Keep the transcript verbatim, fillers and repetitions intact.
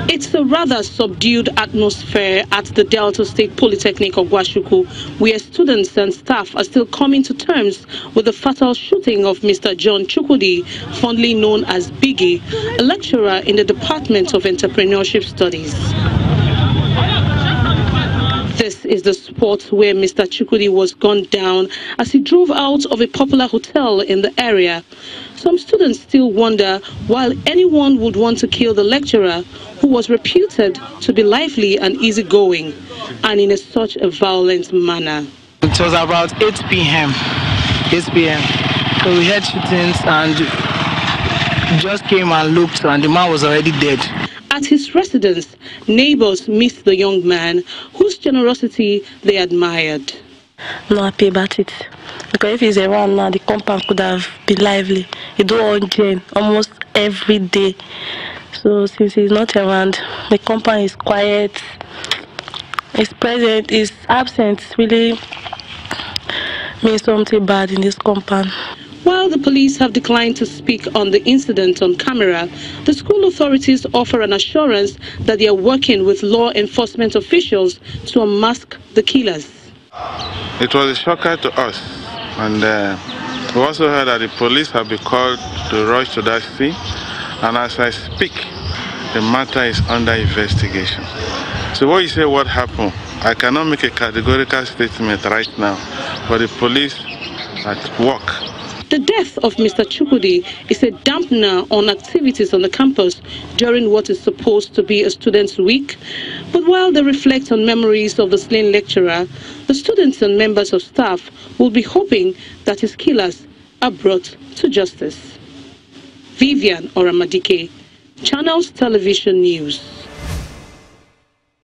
It's a rather subdued atmosphere at the Delta State Polytechnic of Gwashuku, where students and staff are still coming to terms with the fatal shooting of Mister John Chukwudi, fondly known as Biggie, a lecturer in the Department of Entrepreneurship Studies. This is the spot where Mister Chukwudi was gunned down as he drove out of a popular hotel in the area. Some students still wonder why anyone would want to kill the lecturer, who was reputed to be lively and easygoing, and in a, such a violent manner. It was about eight p m eight p m So we heard shootings and just came and looked, and the man was already dead. At his residence, neighbors missed the young man, whose generosity they admired. I'm not happy about it, because if he's around now, the compound could have been lively. He do all gen almost every day. So since he's not around, the compound is quiet. His presence, his absence really means something bad in this compound. While the police have declined to speak on the incident on camera, the school authorities offer an assurance that they are working with law enforcement officials to unmask the killers. It was a shocker to us, and uh, we also heard that the police have been called to rush to that scene, and as I speak, the matter is under investigation. So what you say, what happened? I cannot make a categorical statement right now, but the police are at work. The death of Mister Chukwudi is a dampener on activities on the campus during what is supposed to be a students' week. But while they reflect on memories of the slain lecturer, the students and members of staff will be hoping that his killers are brought to justice. Vivian Oramadike, Channels Television News.